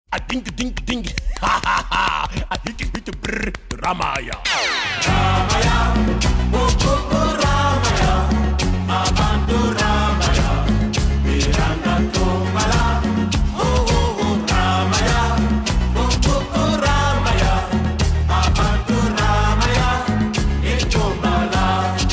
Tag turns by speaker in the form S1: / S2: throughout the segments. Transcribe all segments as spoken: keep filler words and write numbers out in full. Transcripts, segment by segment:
S1: A ding ding ding, ha ha ha. A hiki hiki brr, Ramaya.
S2: Ramaya, Mukuku Ramaya, Abantu Ramaya, Miranda Tumala, oh oh oh Ramaya, Mukuku Ramaya, Abantu Ramaya, Itumbala.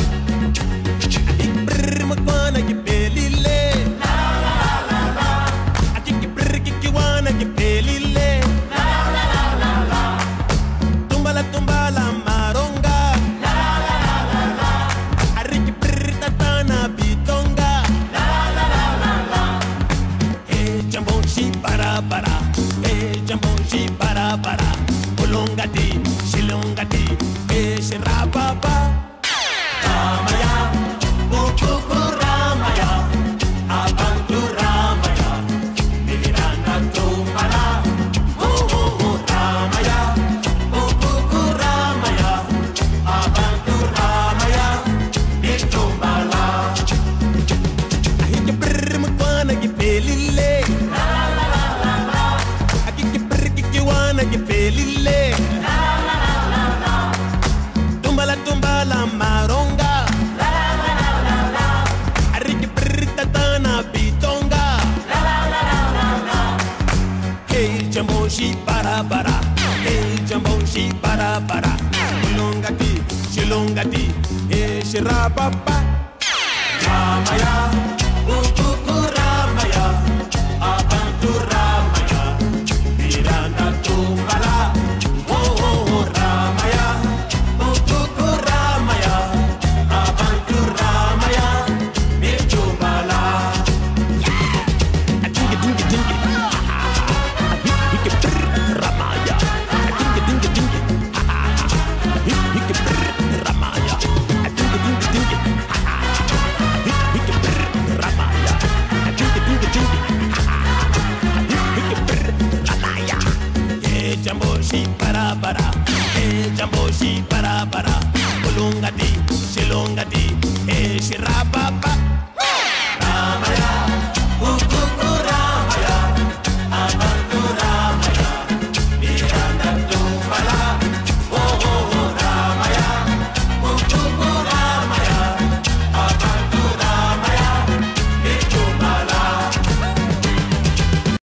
S1: Ik brr makwana ki pelile,
S2: La la la la la,
S1: a kiki brr kiki wana ki pelile,
S2: la la la la la,
S1: tumbala tumbala maronga,
S2: la la la la la,
S1: a riki brr tatana bitonga,
S2: la la la la la.
S1: eh jambon shi para para, eh jambon shi para para, ulongati, shilongati, eh shirapapa.
S2: Ramaya, Mukuku Ramaya, Abantu Ramaya, Miranda Tumala, oh oh oh Ramaya, Mukuku Ramaya, Abantu Ramaya, Itumbala.
S1: Ahiki brr makwana ki pelile,
S2: La la la la la,
S1: akiki brr kiki wana ki pelile,
S2: la la la la la,
S1: tumbala tumbala maronga,
S2: la la la la la,
S1: ariki brr tatana bitonga,
S2: la la la la la la.
S1: hey jambo shi para para, hey jambo shi para para, ulongati, shilongati, hey shirapapa.
S2: Ramaya, Mukuku Ramaya, Abantu Ramaya, Miranda Tumala, oh oh oh Ramaya, Mukuku Ramaya, Abantu Ramaya, Mitumbala.
S1: Dingy dingy dingy, ha ha ha. Hiki brr Ramaya, dingy dingy dingy, ha ha ha. Hiki brr Ramaya, dingy dingy dingy, ha ha ha. Hiki brr Ramaya, dingy dingy dingy, ha ha ha. Hiki brr Ramaya. Eh jambo shi para para, eh jambo shi para para. Ulungati, shilongati, eh shirapapa.